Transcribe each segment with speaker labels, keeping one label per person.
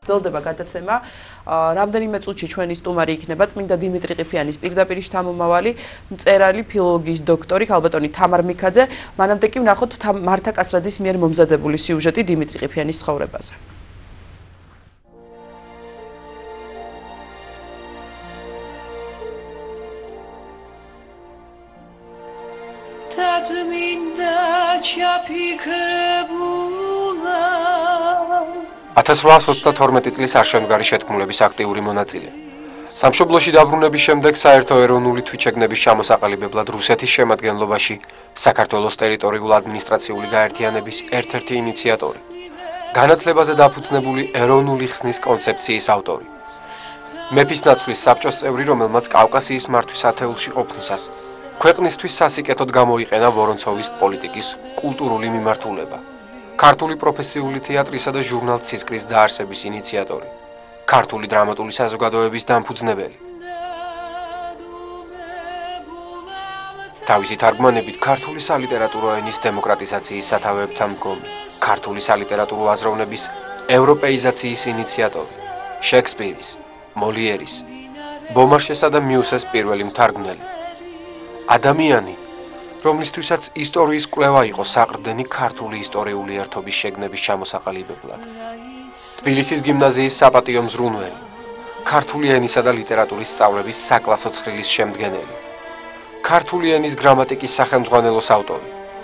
Speaker 1: გრძელდება გადაცემა. რამდენიმე წუთში ჩვენი სტუმარი იქნება წმინდა დიმიტრი ყიფიანის პირდაპირ შთამომავალი, მწერალი, ფილოლოგიის დოქტორი ქალბატონი თამარ მიქაძე. მანამდე კი ვნახოთ მართა კასრაძის მიერ მომზადებული სიუჟეტი დიმიტრი ყიფიანის ცხოვრებაზე.
Speaker 2: წმინდა ჩაფიქრებულა
Speaker 3: 1832 წლის არშემდგარი შეთქმულების აქტიური მონაწილე. სამშობლოში დაბრუნების შემდეგ საერთო ეროვნული თვითშეგნების ჩამოსაყალიბებლად რუსეთის შემადგენლობაში საქართველოს ტერიტორიული ადმინისტრაციული გაერთიანების ერთ-ერთი ინიციატორი. განათლებაზე დაფუძნებული ეროვნული ხსნის კონცეფციის ავტორი. მეფის ნაცვლის საბჭოს წევრი, რომელმაც კავკასიის მართვის ათეულში ყოფნისას ქვეყნისთვის სასიკეთოდ გამოიყენა ვორონცოვის პოლიტიკის კულტურული მიმართულება. ქართული პროფესიული თეატრისა და ჟურნალ ცისკრის დაარსების ინიციატორი. ქართული დრამატული საზოგადოების დამფუძნებელი. თავისი თარგმანებით ქართული სალიტერატურო ენის დემოკრატიზაციის სათავეებთან მდგომი. ქართული სალიტერატურო აზროვნების ევროპეიზაციის ინიციატორი. შექსპირის, მოლიერის, ბომარშესა და მიუსეს პირველი მთარგმნელი. ადამიანი, რომლისთვისაც ისტორიის კვლევა იყო საყრდენი ქართული ისტორიული ერთობის შეგნების ჩამოსაყალიბებლად. თბილისის გიმნაზიის საპატიო მზრუნველი, ქართული ენისა და ლიტერატურის სწავლების საკლასო ცხრილის შემდგენელი, ქართული ენის გრამატიკის სახელმძღვანელოს ავტორი.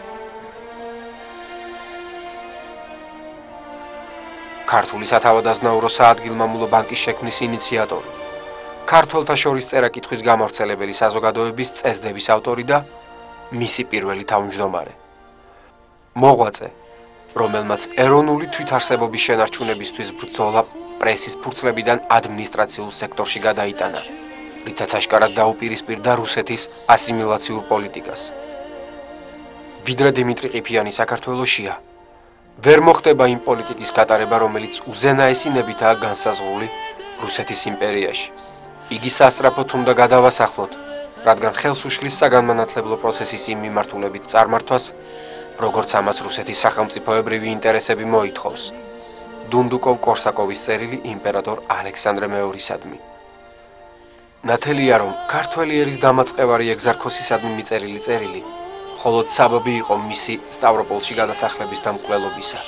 Speaker 3: ქართული სათავადაზნაურო საადგილმამულო ბანკის შექმნის ინიციატორი. ქართველთა შორის წერა-კითხვის გამავრცელებელი საზოგადოების წესდების ავტორი და მისი პირველი თავმჯდომარე. მოღვაწე, რომელმაც ეროვნული თვითარსებობის შენარჩუნებისთვის ბრძოლა პრესის ფურცლებიდან ადმინისტრაციულ სექტორში გადაიტანა, რითაც აშკარად დაუპირისპირდა რუსეთის ასიმილაციურ პოლიტიკას. ვიდრე დიმიტრი ყიფიანი საქართველოშია, ვერ მოხდება იმ პოლიტიკის გატარება, რომელიც უზენაესინებითაა განსაზღვრული რუსეთის იმპერიაში. იგი სასწრაფოდ უნდა გადავასახლოთ, რადგან ხელს უშლის საგანმანათლებლო პროცესის იმ მიმართულებით წარმართვას, როგორც ამას რუსეთის სახელმწიფოებრივი ინტერესები მოითხოვს. დუნდუკოვ-კორსაკოვის წერილი იმპერატორ ალექსანდრე მეორისადმი. ნათელია, რომ ქართველი ერის დამაწყევარი ეგზარქოსისადმი მიწერილი წერილი, მხოლოდ საბაბი იყო მისი სტავროპოლში გადასახლების და მკვლელობისა.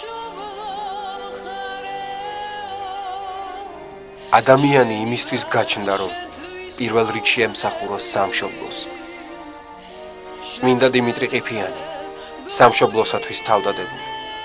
Speaker 3: ადამიანი იმისთვის გაჩნდა, რომ პირველ რიგში ემსახუროს სამშობლოს. წმინდა დიმიტრი ყიფიანი, სამშობლოსათვის თავდადებული.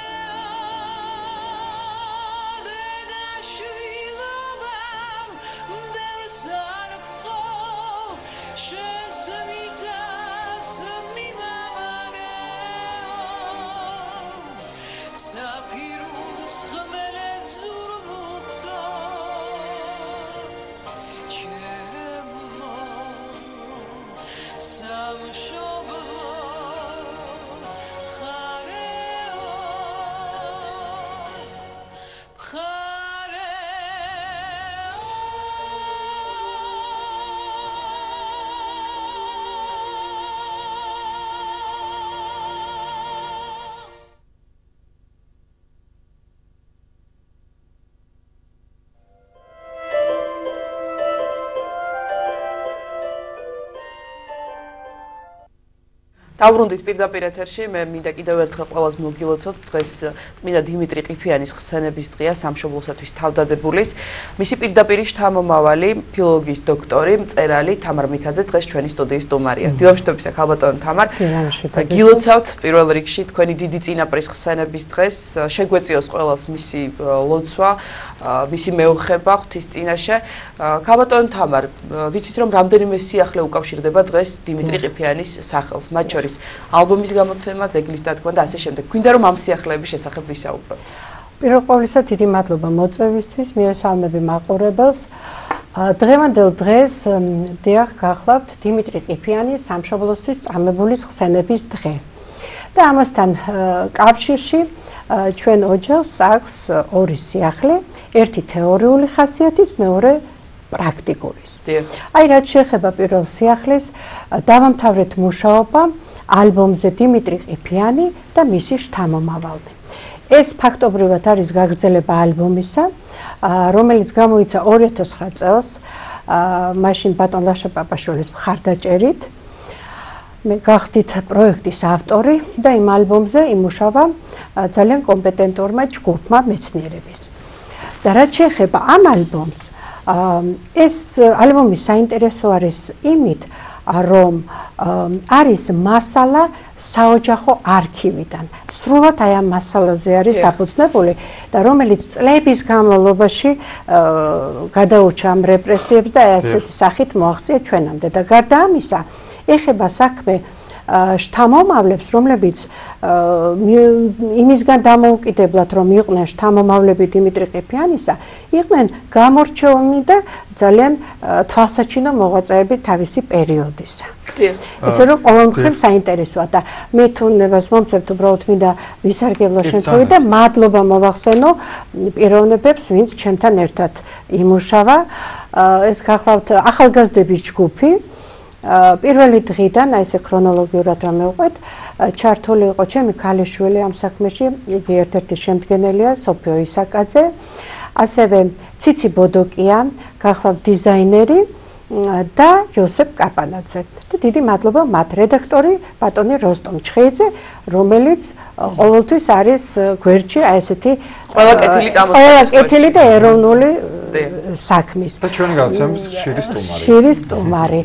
Speaker 1: დავბრუნდით პირდაპირ ეთერში, მე მინდა კიდევ ერთხელ ყველას მოგილოცოთ დღეს წმინდა დიმიტრი ყიფიანის ხსენების დღეა სამშობლოსათვის თავდადებულის. მისი პირდაპირი შთამომავალი, ფილოლოგიის დოქტორი, მწერალი თამარ მიქაძე დღეს ჩვენი სტუდიის სტუმარია. დილამშვიდობისა ქალბატონ თამარ. გილოცავთ პირველ რიგში თქვენი დიდი წინაპრის ხსენების დღეს. შეგვეციოს ყველას მისი ლოცვა, მისი მეუხება ღვთის წინაშე. ქალბატონ თამარ, ვიცით რომ რამდენიმე სიახლე უკავშირდება დღეს დიმიტრი ყიფიანის სახელს, მათ შორის ალბომის გამოცემა, ძეგლის დადგმა და ასე შემდეგ. გვინდა რომ ამ სიახლეების შესახებ ვისაუბროთ.
Speaker 4: პირველ ყოვლისა დიდი მადლობა მოწვევისთვის, მიესალმები მაყურებელს. დღევანდელ დღეს დიახ გახლავთ დიმიტრი ყიფიანის სამშობლოსთვის წამებულის ხსენების დღე. და ამასთან კავშირში ჩვენ ოჯახს აქვს ორი სიახლე, ერთი თეორიული ხასიათის, მეორე პრაქტიკულის. აი რაც შეეხება პირველ სიახლეს, დავამთავრეთ მუშაობა ალბომზე დიმიტრი ყიფიანი და მისი შთამომავალნი. ეს ფაქტობრივად არის გაგრძელება ალბომისა, რომელიც გამოიცა 2009 წელს, მაშინ ბატონ ლაშა პაპაშვილის მხარდაჭერით. მე გახდით პროექტის ავტორი და იმ ალბომზე იმუშავა ძალიან კომპეტენტურმა ჯგუფმა მეცნიერების. და რაც შეეხება ამ ალბომს, ეს ალბომი საინტერესო არის იმით, რომ არის მასალა საოჯახო არქივიდან. სრულად აი ამ მასალაზე არის დაფუძნებული და რომელიც წლების განმავლობაში გადაურჩა ამ რეპრესიებს და ასეთი სახით მოაღწია ჩვენამდე. და გარდა ამისა, ეხება საქმე შთამომავლებს, რომლებიც იმისგან დამოუკიდებლად რომ იყვნენ შთამომავლები დიმიტრი ყიფიანისა, იყვნენ გამორჩეული და ძალიან თვალსაჩინო მოღვაწეები თავისი პერიოდისა. ესე რომ ყოველ მხრივ საინტერესოა და მე თუნებას მომწევთ უბრალოდ მინდა ვისარგებლო შემთხვევით და მადლობა მოვახსენო პიროვნებებს, ვინც ჩემთან ერთად იმუშავა. ეს გახლავთ ახალგაზრდების ჯგუფი. პირველი დღიდან, აი ესე ქრონოლოგიურად რომ მივყვეთ, ჩართული იყო ჩემი ქალიშვილი ამ საქმეში, იგი ერთ-ერთი შემდგენელია, სოფიო ისაკაძე, ასევე ციცი ბოდოკია, გახლავთ დიზაინერი და იოსებ კაპანაძე. და დიდი მადლობა მათ, რედაქტორი ბატონი როსტომ ჩხეიძე, რომელიც ყოველთვის არის გვერდში აი ესეთი
Speaker 1: ყველა კეთილი წამოწყების
Speaker 4: ყველა კეთილი და ეროვნული საქმის.
Speaker 2: და ჩვენი გადაცემის შირის სტუმარი.
Speaker 4: შირის სტუმარი.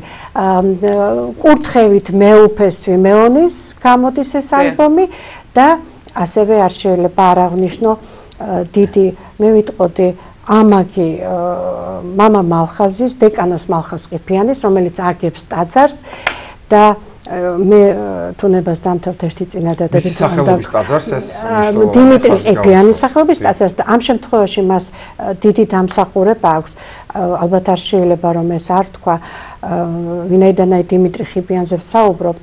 Speaker 4: კურთხევით მეუფეს ვიმეონის გამოდის ეს ალბომი და ასევე არ შეიძლება არ აღვნიშნო დიდი მე ვიტყოდი ამაგი მამა მალხაზის, დეკანოს მალხაზ ყიფიანის, რომელიც აგებს ტაძარს და მე თუნებას დამთავრდა ერთი წინადადებით.
Speaker 2: მისი სახელობის ტაძარს ეს
Speaker 4: დიმიტრი ყიფიანის სახელობის ტაძარს და ამ შემთხვევაში მას დიდი დამსახურება აქვს. ალბათ არ შეიძლება რომ ეს არ თქვა, ვინაიდან აი დიმიტრი ყიფიანზე ვსაუბრობთ.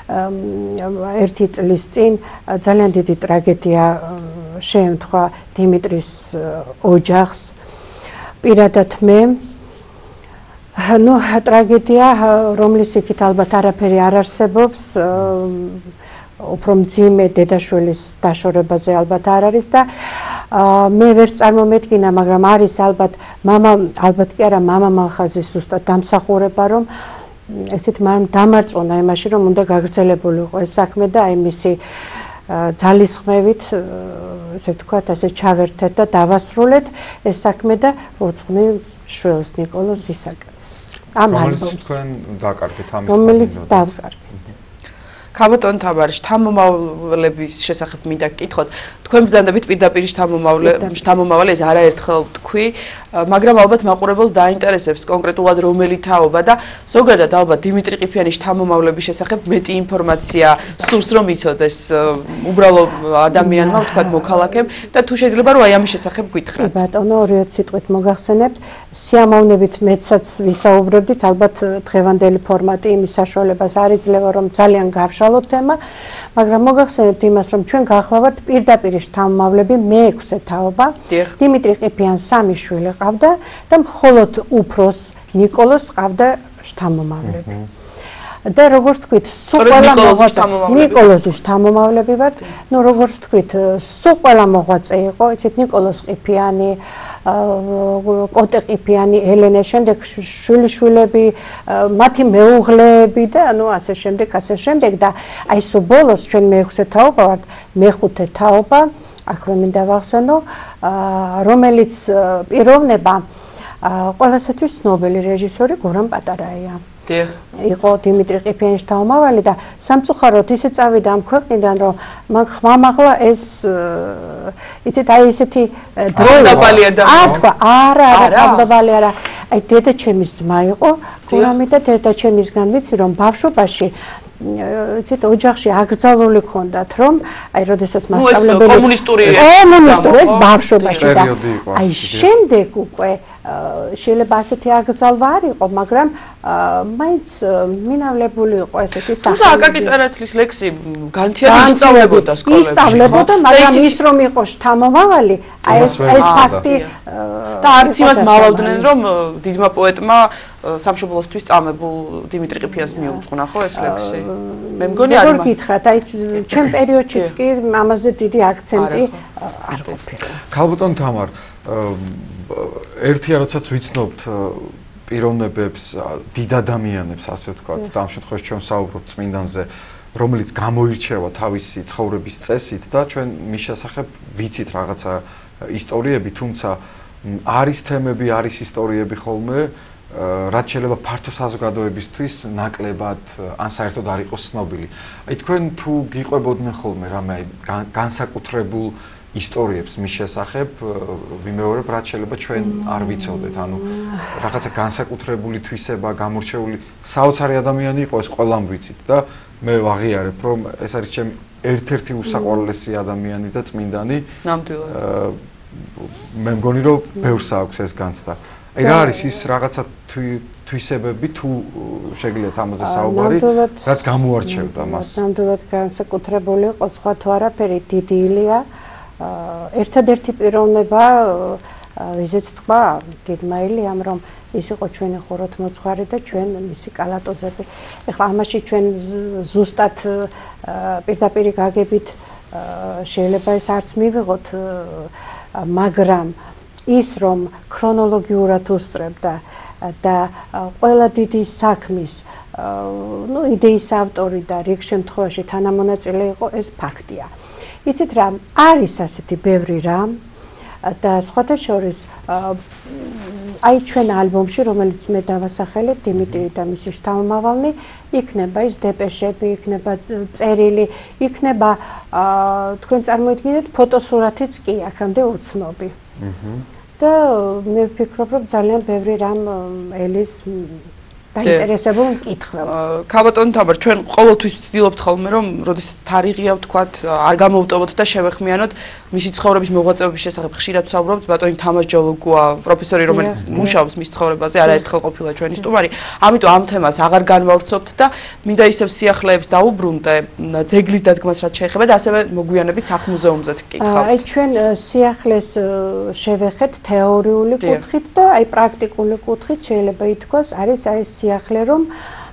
Speaker 4: ერთი წლის წინ ძალიან დიდი ტრაგედია შეემთხვა დიმიტრის ოჯახს. პირადად მე ტრაგედია, რომლის იქით ალბათ არაფერი არ არსებობს, უფრო მძიმე დედაშვილის დაშორებაზე ალბათ არ არის და მე ვერ წარმომედგინა, მაგრამ არის ალბათ კი არა მამა მალხაზის ზუსტად დამსახურება, რომ ესეთ მაგრამ დამარწმუნა იმაში, რომ უნდა გაგრძელებულიყო ეს საქმე და აი მისი ძალისხმევით, ესე ვთქვათ, ასე ჩავერთეთ და დავასრულეთ ეს საქმე და ვუძღვნი შვილს ნიკოლოზ ისაკაძეს. ამ ალბომს
Speaker 2: თქვენ დაკარგეთ ამის
Speaker 4: რომელიც დავკარგეთ.
Speaker 1: ქაბატონ თამარი, შთამომავლების შესახებ მინდა გკითხოთ. თქვენ ბრძანდებით პირდაპირ შთამომავალი ეს არაერთხელ თქვი, მაგრამ ალბათ მაყურებელს დაინტერესებს კონკრეტულად რომელი თაობა და ზოგადად ალბათ დიმიტრი ყიფიანის შთამომავლების შესახებ მეტი ინფორმაცია სურს რომ იცოდეს უბრალო ადამიანმა, ვთქვათ მოქალაქემ და თუ შეიძლება რომ აი ამის შესახებ გითხრათ.
Speaker 4: ბატონო, ორივე სიტყვით მოგახსენებთ, სიამოვნებით მეცაც ვისაუბრებდით, ალბათ დღევანდელი ფორმატი იმის საშუალებას არ იძლევა რომ ძალიან გავშალოთ თემა, მაგრამ მოგახსენებთ იმას, რომ ჩვენ გახლავართ პირდაპირ შთამომავლები მე-6 თაობა. დიმიტრი ყიფიანს 3 შვილი ყავდა და მხოლოდ უფროს ნიკოლოზს ყავდა შთამომავლები. და როგორც თქვით, სულ ყველა ნიკოლოზის შთამომავლები ვართ. ნუ როგორც თქვით, სულ ყველა მოღვაწე იყო, იცით ნიკოლოზ ყიფიანი, კოტე ყიფიანი, ელენე, შემდეგ შვილიშვილები, მათი მეუღლეები და ანუ ასე შემდეგ და აი სულ ბოლოს ჩვენ მე-6 თაობა ვართ, მე-5 თაობა, აქვე მინდა ვახსენო, რომელიც პიროვნება ყველასათვის ცნობილი რეჟისორი გურამ პატარაია. იყო დიმიტრი ყიფიანის შთამომავალი და სამწუხაროდ ისე წავიდა ამ ქვეყნიდან, რომ მან ხმამაღლა ეს იცით აი ესეთი დრო თქვა, არა თავდაბალი არა, აი დედაჩემის ძმა იყო გურამი და დედაჩემისგან ვიცი რომ ბავშვობაში იცით ოჯახში აკრძალული ქონდათ, რომ აი როდესაც მასწავლებელი კომუნისტური ეს ბავშვობაში და აი შემდეგ უკვე შეიძლება ასეთი აგზალვა არ იყო, მაგრამ მაინც მინავლებული იყო ესეთი სახე.
Speaker 1: თუმცა აკაკი წერეთლის ლექსი განთიადი ისწავლებოდა სკოლებში.
Speaker 4: ისწავლებოდა, მაგრამ ის რომ იყო შთამომავალი, აი ეს ფაქტი
Speaker 1: და არც იმას მალავდნენ, რომ დიდმა პოეტმა სამშობლოსთვის წამებულ დიმიტრი ყიფიანს მიუძღვნა, ხო ეს ლექსი? მე მგონი არ
Speaker 4: როგორ გითხრათ, აი ჩემ პერიოდშიც კი ამაზე დიდი აქცენტი არ ყოფილა.
Speaker 2: ქალბატონ თამარ, ერთია როდესაც ვიცნობთ პიროვნებებს, დიდ ადამიანებს, ასე ვთქვათ, და ამ შემთხვევაში ჩვენ საუბრობთ წმინდანზე, რომელიც გამოირჩევა თავისი ცხოვრების წესით და ჩვენ მის შესახებ ვიცით რაღაცა ისტორიები, თუმცა არის თემები, არის ისტორიები ხოლმე, რაც შეიძლება ფართო საზოგადოებისთვის ნაკლებად ან საერთოდ არ იყოს ცნობილი. აი თქვენ თუ გიყვებოდნენ ხოლმე რამე აი განსაკუთრებულ ისტორიებს მის შესახებ, ვიმეორებ, რაც შეიძლება ჩვენ არ ვიცოდეთ, ანუ რაღაცა განსაკუთრებული თვისება, გამორჩეული საოცარი ადამიანი იყო, ეს ყველამ ვიცით და მე ვაღიარებ, რომ ეს არის ჩემი ერთ-ერთი უსაყვარლესი ადამიანი და წმინდანი.
Speaker 1: ნამდვილად.
Speaker 2: მე მგონი, რომ ბევრს აქვს ეს განცდა. აი რა არის ის რაღაცა თვისებები თუ შეგიძლიათ ამაზე საუბარი, რაც გამოარჩევდა მას?
Speaker 4: ნამდვილად განსაკუთრებული იყო, სხვა თუ არაფერი, დიდი ილია. ერთადერთი პიროვნება, ვიზეც თქვა დიდმა ილიამ, რომ ის იყო ჩვენი ხუროთმოძღვარი და ჩვენ მისი კალატოზები. ეხლა ამაში ჩვენ ზუსტად პირდაპირ გაგებით შეიძლება ეს არც მივიღოთ, მაგრამ ის რომ ქრონოლოგიურად უსწრებდა და ყველა დიდი საქმის იდეის ავტორი და რიგ შემთხვევაში თანამონაწილე იყო, ეს ფაქტია. იცით რა, არის ასეთი ბევრი რამ და სხვათა შორის აი ჩვენ ალბომში, რომელიც მე დავასახელებ, დიმიტრი და მისი შთამომავალნი, იქნება ის დეპეშები, იქნება წერილი, იქნება თქვენ წარმოიდგინეთ ფოტოსურათიც კი აქამდე უცნობი. და მე ვფიქრობ, რომ ძალიან ბევრი რამ ელის დაინტერესებულ მკითხველს.
Speaker 1: ქალბატონი თამარ, ჩვენ ყოველთვის ვცდილობთ ხოლმე, რომ როდესაც თარიღია ვთქვათ, არ გამოვტოვოთ და შევეხმიანოთ მისი ცხოვრების მოღვაწეობის შესახებ. ხშირად ვსაუბრობთ, ბატონი თამარ ჯოლოგუა, პროფესორი, რომელიც მუშაობს მის ცხოვრებაზე, არაერთხელ ყოფილა ჩვენი სტუმარი. ამიტომ ამ თემას აღარ განვავრცობთ და მინდა ისევ სიახლეებს დაუბრუნდე, ძეგლის დადგმას რაც შეეხება და ასევე მოგვიანებით სახლ-მუზეუმზეც გკითხავთ.
Speaker 4: აი ჩვენ სიახლეს შევეხეთ თეორიული კუთხით და აი პრაქტიკული კუთხით შეიძლება ითქვას, არის აი სიახლე, რომ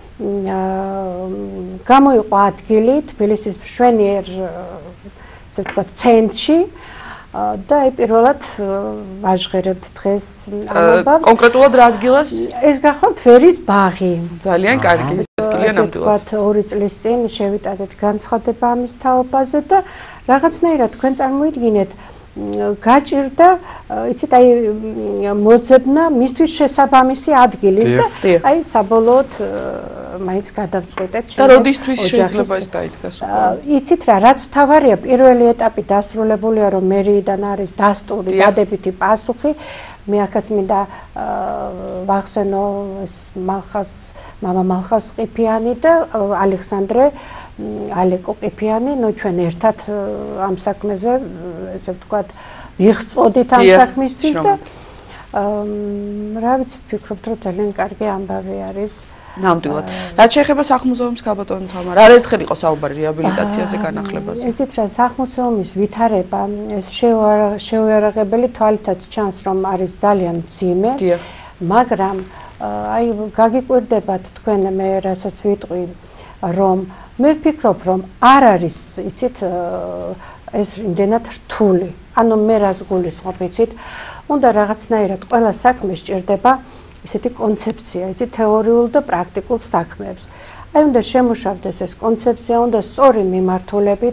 Speaker 4: გამოიყო ადგილი თბილისის მშვენიერ ესე ვთქვათ ცენტრში და აი პირველად ვაჟღერებთ დღეს ამბავს.
Speaker 1: კონკრეტულად რა ადგილას?
Speaker 4: ეს გახავთ ვერის ბაღი.
Speaker 1: ძალიან კარგი ადგილია ნამდვილად.
Speaker 4: ესე ვთქვათ 2 წლის წინ შევიტანეთ განცხადება ამის თაობაზე და რაღაცნაირად თქვენ წარმოიდგინეთ გაჭირდა, იცით, აი მოძებნა მისთვის შესაბამისი ადგილის და აი საბოლოოდ მაინც გადავწყვეტეთ.
Speaker 1: და როდისთვის შეიძლება ეს დაიდგას?
Speaker 4: იცით რა, რაც მთავარია, პირველი ეტაპი დასრულებულია, რომ მერიიდან არის დასტური დადებითი პასუხი. მე ახაც მინდა ვახსენო ეს მამა მალხას ყიფიანი და ალექსანდრე ალეკო ყიფიანი, ნუ ჩვენ ერთად ამ საქმეზე, ესე ვთქვათ, ვიღწოდით ამ საქმისთვის და რა ვიცი, ვფიქრობთ, რომ ძალიან კარგი ამბავი არის.
Speaker 1: ნამდვილად. რაც შეეხება სახლ-მუზეუმის ქალბატონი თამარ, არაერთხელ იყო საუბარი რეაბილიტაციაზე, განახლებაზე.
Speaker 4: იცით რა, სახლ-მუზეუმის ვითარება, ეს შეუიარაღებელი თვალითაც ჩანს, რომ არის ძალიან მძიმე, მაგრამ აი გაგიკვირდებათ თქვენ მე რასაც ვიტყვი, რომ მე ვფიქრობ, რომ არ არის, იცით, ეს იმდენად რთული. ანუ მე რას გულისხმობ, იცით, უნდა რაღაცნაირად ყველა საქმე სჭირდება ესეთი კონცეფცია, იცით, თეორიულ და პრაქტიკულ საქმეებს. აი უნდა შემუშავდეს ეს კონცეფცია, უნდა სწორი მიმართულებით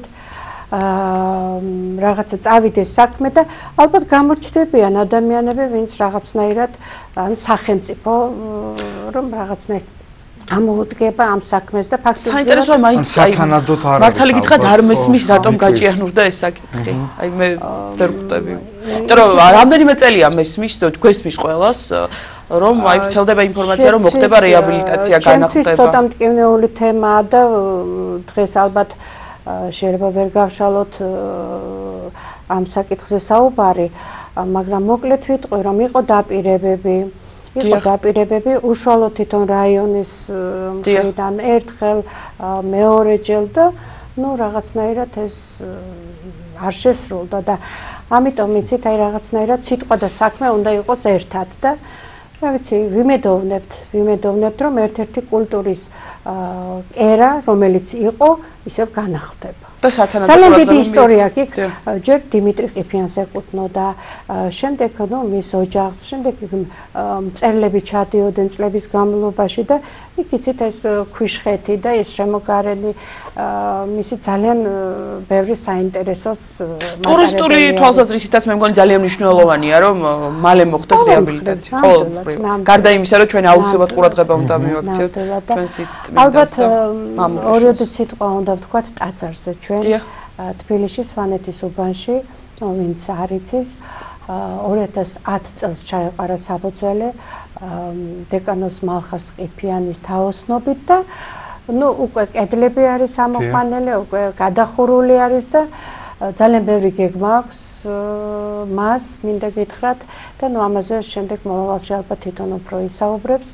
Speaker 4: რაღაცა წავიდეს საქმე და ალბათ გამორჩდებიან ადამიანები, ვინც რაღაცნაირად ან სახელმწიფო რომ რაღაცნაირად ამოუდგება ამ საქმეს და ფაქტობრივად
Speaker 1: საინტერესოა მაინც
Speaker 2: სათანადოდ არ არის.
Speaker 1: მართალი გითხრათ არ მესმის რატომ გაჭიანურდა ეს საკითხი. აი მე ვერ ხვდები. იმიტომ რომ რამდენიმე წელია მესმის, გვესმის ყველას, რომ აი ვრცელდება ინფორმაცია, რომ მოხდება რეაბილიტაცია, განახლდება.
Speaker 4: ჩემთვის ცოტა მტკივნეული თემაა და დღეს ალბათ შეიძლება ვერ გავშალოთ ამ საკითხზე საუბარი. მაგრამ მოკლედ ვიტყვი, რომ იყო დაპირებები, უშუალოდ თვითონ რაიონის მხრიდან ერთხელ, მეორეჯერ და რაღაცნაირად ეს არ შესრულდა და ამიტომ იცით, აი რაღაცნაირად სიტყვა და საქმე უნდა იყოს ერთად და რა ვიცი, ვიმედოვნებთ, რომ ერთ-ერთი კულტურის ერა, რომელიც იყო, ისევ განახლდება.
Speaker 1: და სათანადო
Speaker 4: ძალიან დიდი ისტორია აქ ჯერ დიმიტრი ყიფიანს ეკუთვნოდა, შემდეგ მის ოჯახს, შემდეგ მწერლები ჩადიოდნენ წლების განმავლობაში და იქ იცით ეს ქვიშხეთი და ეს შემოგარენი მისი ძალიან ბევრი საინტერესოს
Speaker 1: ტურისტული თვალსაზრისითაც მე მგონი ძალიან მნიშვნელოვანია, რომ მალე მოხდეს რეაბილიტაცია. ყოველთვის. გარდა იმისა, რომ ჩვენ აუცილებლად ყურადღება უნდა მივაქციოთ ჩვენს დიდ წმინდანს და
Speaker 4: ორიოდი სიტყვა უნდა ვთქვათ ტაძარზე ჩვენ თბილისში სვანეთის უბანში, ვინც არ იცის, 2010 წელს ჩაეყარა საბოძველე დეკანოს მალხას ყიფიანის თაოსნობით და უკვე კედლები არის ამოყვანილი, უკვე გადახურული არის და ძალიან ბევრი გეგმა აქვს მას, მინდა გითხრათ და ამაზე შემდეგ მომავალში ალბათ თვითონ უფრო ისაუბრებს.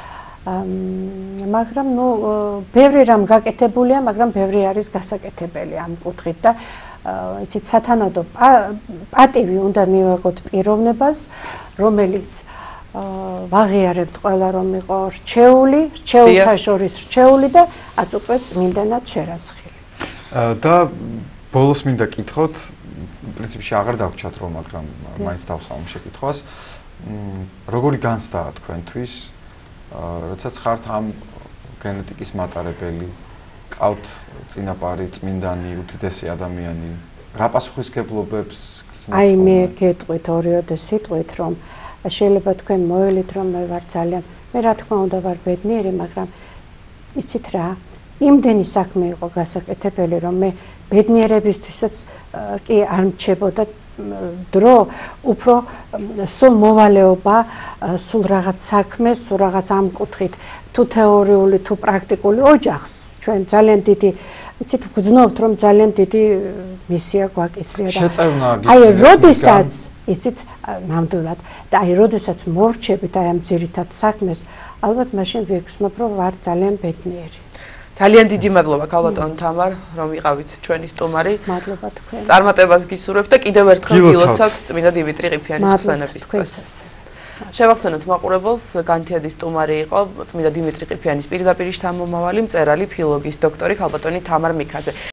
Speaker 4: მაგრამ ბევრი რამ გაკეთებულია, მაგრამ ბევრი არის გასაკეთებელი ამ კუთხით და იცით, სათანადო პატივი უნდა მივაღოთ პიროვნებას, რომელიც ვაღიარებთ ყველა, რომ იყო რჩეულთა შორის რჩეული და აწუყვე წმინდანად შერაცხილი.
Speaker 2: და ბოლოს მინდა კითხოთ, პრინციპში აღარ დავჩათ რომ, მაგრამ მაინც დავსვამ შეკითხვას. როგორი განცდაა თქვენთვის, როდესაც ხართ ამ გენეტიკის მატარებელი, ყავთ წინაპარი, წმინდანი, უდიდესი ადამიანი, რა პასუხისმგებლობებს გრძნობთ?
Speaker 4: აი მე გეტყვით ორიოდე სიტყვით, რომ შეიძლება თქვენ მოველით, რომ მე ვარ ძალიან, მე რა თქმა უნდა ვარ ბედნიერი, მაგრამ იცით რა, იმდენი საქმე იყო გასაკეთებელი, რომ მე ბედნიერებისთვისაც კი არ მრჩებოდა დრო, უფრო სულ მოვალეობა, სულ რაღაც საქმე, სულ რაღაც ამ კუთხით, თუ თეორიული, თუ პრაქტიკული ოჯახს. ჩვენ ძალიან დიდი, იცით, ვგრძნობთ, რომ ძალიან დიდი მისია გვაკისრია და აი, როდესაც, იცით, ნამდვილად, და აი, როდესაც მორჩებით აი ამ ძირითად საქმეს, ალბათ მაშინ ვიგრძნობ, რომ ვარ ძალიან ბედნიერი.
Speaker 1: ძალიან დიდი მადლობა ქალბატონ თამარ, რომ იყავით ჩვენი სტუმარი.
Speaker 4: მადლობა თქვენ.
Speaker 1: წარმატებას გისურვებთ და კიდევ ერთხელ გილოცავთ წმინდა დიმიტრი ყიფიანის ხსენების დღეს. შევახსენოთ მაყურებელს, განთიადის სტუმარი იყო წმინდა დიმიტრი ყიფიანის პირდაპირ შთამომავალი, მწერალი, ფილოლოგიის დოქტორი ქალბატონი თამარ მიქაძე.